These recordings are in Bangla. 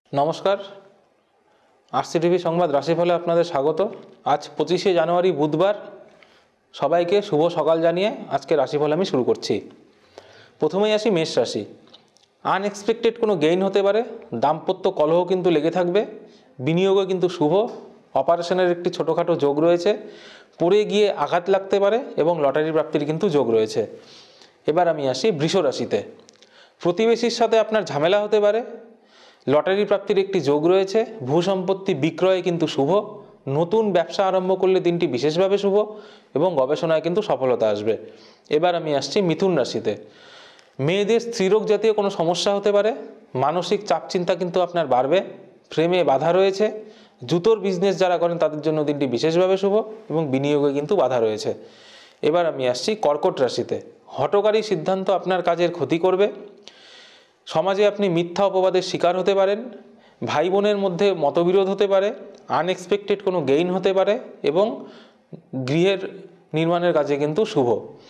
নমস্কার, আরসিটিভি সংবাদ রাশিফলে আপনাদের স্বাগত। আজ 25শে জানুয়ারি বুধবার। সবাইকে শুভ সকাল জানিয়ে আজকে রাশিফল আমি শুরু করছি। প্রথমেই আসি মেষ রাশি। আনএক্সপেক্টেড কোনো গেইন হতে পারে, দাম্পত্য কলহ কিন্তু লেগে থাকবে, বিনিয়োগও কিন্তু শুভ, অপারেশনের একটি ছোটোখাটো যোগ রয়েছে, পড়ে গিয়ে আঘাত লাগতে পারে এবং লটারি প্রাপ্তির কিন্তু যোগ রয়েছে। এবার আমি আসি বৃষ রাশিতে। প্রতিবেশীর সাথে আপনার ঝামেলা হতে পারে, লটারি প্রাপ্তির একটি যোগ রয়েছে, ভূসম্পত্তি বিক্রয়ে কিন্তু শুভ, নতুন ব্যবসা আরম্ভ করলে দিনটি বিশেষভাবে শুভ এবং গবেষণায় কিন্তু সফলতা আসবে। এবার আমি আসছি মিথুন রাশিতে। মেয়েদের স্ত্রীরোগ জাতীয় কোনো সমস্যা হতে পারে, মানসিক চাপ চিন্তা কিন্তু আপনার বাড়বে, প্রেমে বাধা রয়েছে, জুতোর বিজনেস যারা করেন তাদের জন্য দিনটি বিশেষভাবে শুভ এবং বিনিয়োগে কিন্তু বাধা রয়েছে। এবার আমি আসছি কর্কট রাশিতে। হঠকারী সিদ্ধান্ত আপনার কাজের ক্ষতি করবে, সমাজে আপনি মিথ্যা অপবাদের শিকার হতে পারেন, ভাই বোনের মধ্যে মতবিরোধ হতে পারে, আনএক্সপেক্টেড কোনো গেইন হতে পারে এবং গৃহের নির্মাণের কাজে কিন্তু শুভ।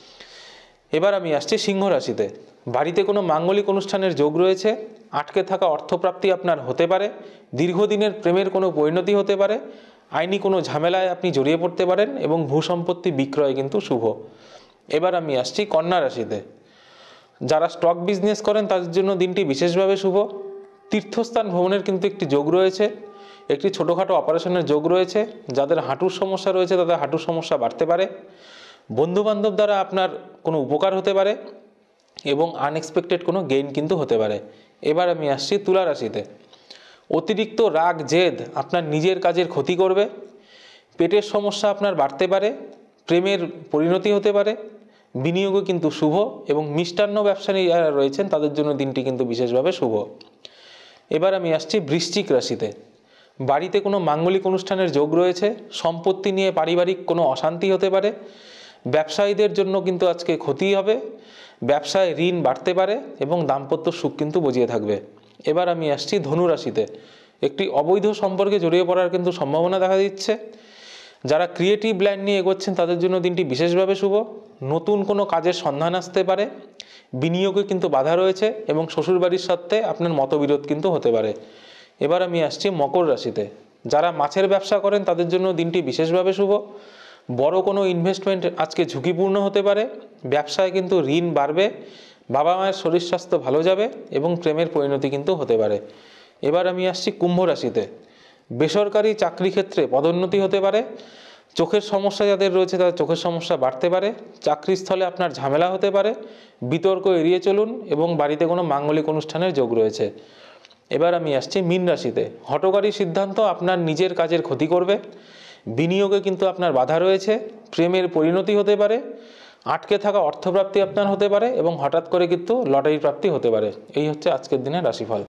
এবার আমি আসছি সিংহ রাশিতে। বাড়িতে কোনো মাঙ্গলিক অনুষ্ঠানের যোগ রয়েছে, আটকে থাকা অর্থপ্রাপ্তি আপনার হতে পারে, দীর্ঘদিনের প্রেমের কোনো পরিণতি হতে পারে, আইনি কোনো ঝামেলায় আপনি জড়িয়ে পড়তে পারেন এবং ভূসম্পত্তি বিক্রয় কিন্তু শুভ। এবার আমি আসছি কন্যা রাশিতে। যারা স্টক বিজনেস করেন তাদের জন্য দিনটি বিশেষভাবে শুভ, তীর্থস্থান ভ্রমণের কিন্তু একটি যোগ রয়েছে, একটি ছোটোখাটো অপারেশনের যোগ রয়েছে, যাদের হাঁটুর সমস্যা রয়েছে তাদের হাঁটুর সমস্যা বাড়তে পারে, বন্ধুবান্ধব দ্বারা আপনার কোনো উপকার হতে পারে এবং আনএক্সপেক্টেড কোনো গেইন কিন্তু হতে পারে। এবার আমি আসছি তুলা রাশিতে। অতিরিক্ত রাগ জেদ আপনার নিজের কাজের ক্ষতি করবে, পেটের সমস্যা আপনার বাড়তে পারে, প্রেমের পরিণতি হতে পারে, বিনিয়োগও কিন্তু শুভ এবং মিষ্টান্ন ব্যবসায়ী যারা রয়েছেন তাদের জন্য দিনটি কিন্তু বিশেষভাবে শুভ। এবার আমি আসছি বৃশ্চিক রাশিতে। বাড়িতে কোনো মাঙ্গলিক অনুষ্ঠানের যোগ রয়েছে, সম্পত্তি নিয়ে পারিবারিক কোনো অশান্তি হতে পারে, ব্যবসায়ীদের জন্য কিন্তু আজকে ক্ষতি হবে, ব্যবসায় ঋণ বাড়তে পারে এবং দাম্পত্য সুখ কিন্তু বজিয়ে থাকবে। এবার আমি আসছি ধনু রাশিতে। একটি অবৈধ সম্পর্কে জড়িয়ে পড়ার কিন্তু সম্ভাবনা দেখা দিচ্ছে, যারা ক্রিয়েটিভ লাইন নিয়ে এগোচ্ছেন তাদের জন্য দিনটি বিশেষভাবে শুভ, নতুন কোনো কাজের সন্ধান আসতে পারে, বিনিয়োগে কিন্তু বাধা রয়েছে এবং শ্বশুরবাড়ির সাথে আপনার মতবিরোধ কিন্তু হতে পারে। এবার আমি আসছি মকর রাশিতে। যারা মাছের ব্যবসা করেন তাদের জন্য দিনটি বিশেষভাবে শুভ, বড় কোনো ইনভেস্টমেন্ট আজকে ঝুঁকিপূর্ণ হতে পারে, ব্যবসায় কিন্তু ঋণ বাড়বে, বাবা মায়ের শরীর স্বাস্থ্য ভালো যাবে এবং প্রেমের পরিণতি কিন্তু হতে পারে। এবার আমি আসছি কুম্ভ রাশিতে। বেসরকারি চাকরি ক্ষেত্রে পদোন্নতি হতে পারে, চোখের সমস্যা যাদের রয়েছে তাদের চোখের সমস্যা বাড়তে পারে, চাকরিস্থলে আপনার ঝামেলা হতে পারে, বিতর্ক এড়িয়ে চলুন এবং বাড়িতে কোনো মাঙ্গলিক অনুষ্ঠানের যোগ রয়েছে। এবার আমি আসছি মীন রাশিতে। হঠকারী সিদ্ধান্ত আপনার নিজের কাজের ক্ষতি করবে, বিনিয়োগে কিন্তু আপনার বাধা রয়েছে, প্রেমের পরিণতি হতে পারে, আটকে থাকা অর্থপ্রাপ্তি আপনার হতে পারে এবং হঠাৎ করে কিন্তু লটারি প্রাপ্তি হতে পারে। এই হচ্ছে আজকের দিনের রাশিফল।